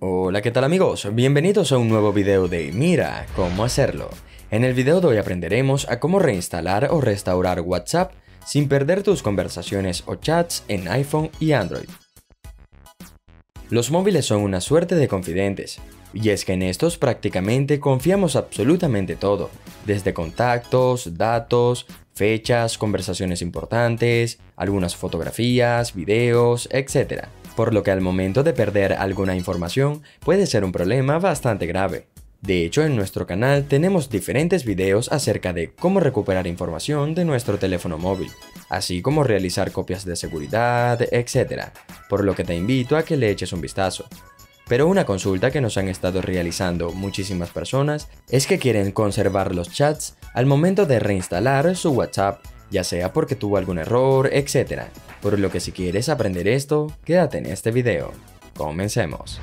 Hola, ¿qué tal amigos? Bienvenidos a un nuevo video de Mira cómo hacerlo. En el video de hoy aprenderemos a cómo reinstalar o restaurar WhatsApp sin perder tus conversaciones o chats en iPhone y Android. Los móviles son una suerte de confidentes, y es que en estos prácticamente confiamos absolutamente todo, desde contactos, datos, fechas, conversaciones importantes, algunas fotografías, videos, etc. Por lo que al momento de perder alguna información puede ser un problema bastante grave. De hecho, en nuestro canal tenemos diferentes videos acerca de cómo recuperar información de nuestro teléfono móvil, así como realizar copias de seguridad, etc. Por lo que te invito a que le eches un vistazo. Pero una consulta que nos han estado realizando muchísimas personas es que quieren conservar los chats al momento de reinstalar su WhatsApp, ya sea porque tuvo algún error, etc. Por lo que si quieres aprender esto, quédate en este video. Comencemos.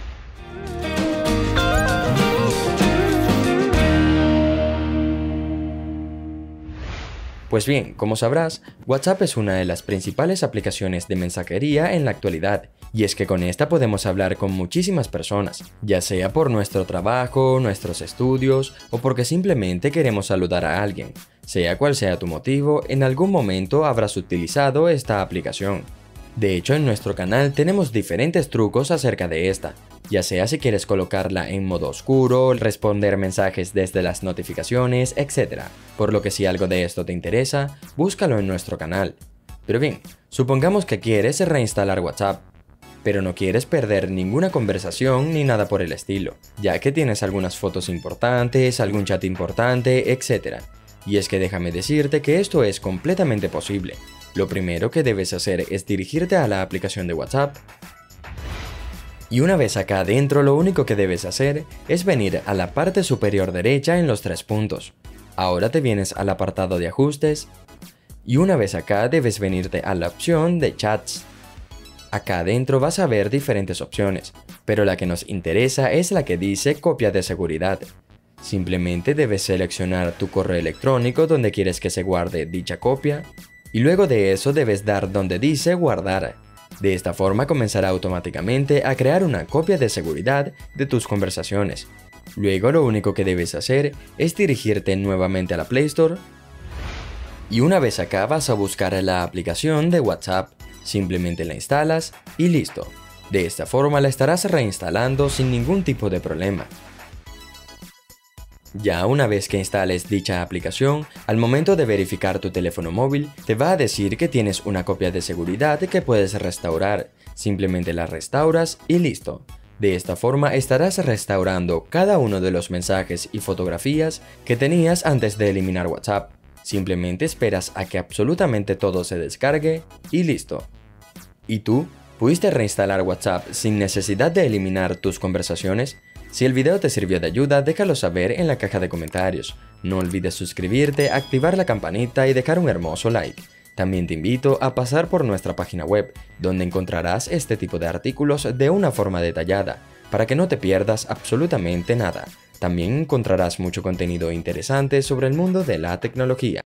Pues bien, como sabrás, WhatsApp es una de las principales aplicaciones de mensajería en la actualidad, y es que con esta podemos hablar con muchísimas personas, ya sea por nuestro trabajo, nuestros estudios o porque simplemente queremos saludar a alguien. Sea cual sea tu motivo, en algún momento habrás utilizado esta aplicación. De hecho, en nuestro canal tenemos diferentes trucos acerca de esta, ya sea si quieres colocarla en modo oscuro, responder mensajes desde las notificaciones, etc. Por lo que si algo de esto te interesa, búscalo en nuestro canal. Pero bien, supongamos que quieres reinstalar WhatsApp, pero no quieres perder ninguna conversación ni nada por el estilo, ya que tienes algunas fotos importantes, algún chat importante, etc. Y es que déjame decirte que esto es completamente posible. Lo primero que debes hacer es dirigirte a la aplicación de WhatsApp. Y una vez acá adentro, lo único que debes hacer es venir a la parte superior derecha en los 3 puntos. Ahora te vienes al apartado de ajustes. Y una vez acá debes venirte a la opción de chats. Acá adentro vas a ver diferentes opciones, pero la que nos interesa es la que dice copia de seguridad. Simplemente debes seleccionar tu correo electrónico donde quieres que se guarde dicha copia. Y luego de eso debes dar donde dice guardar. De esta forma comenzará automáticamente a crear una copia de seguridad de tus conversaciones. Luego lo único que debes hacer es dirigirte nuevamente a la Play Store. Y una vez acá vas a buscar la aplicación de WhatsApp. Simplemente la instalas y listo. De esta forma la estarás reinstalando sin ningún tipo de problema. Ya una vez que instales dicha aplicación, al momento de verificar tu teléfono móvil, te va a decir que tienes una copia de seguridad que puedes restaurar. Simplemente la restauras y listo. De esta forma estarás restaurando cada uno de los mensajes y fotografías que tenías antes de eliminar WhatsApp. Simplemente esperas a que absolutamente todo se descargue y listo. ¿Y tú? ¿Pudiste reinstalar WhatsApp sin necesidad de eliminar tus conversaciones? Si el video te sirvió de ayuda, déjalo saber en la caja de comentarios. No olvides suscribirte, activar la campanita y dejar un hermoso like. También te invito a pasar por nuestra página web, donde encontrarás este tipo de artículos de una forma detallada, para que no te pierdas absolutamente nada. También encontrarás mucho contenido interesante sobre el mundo de la tecnología.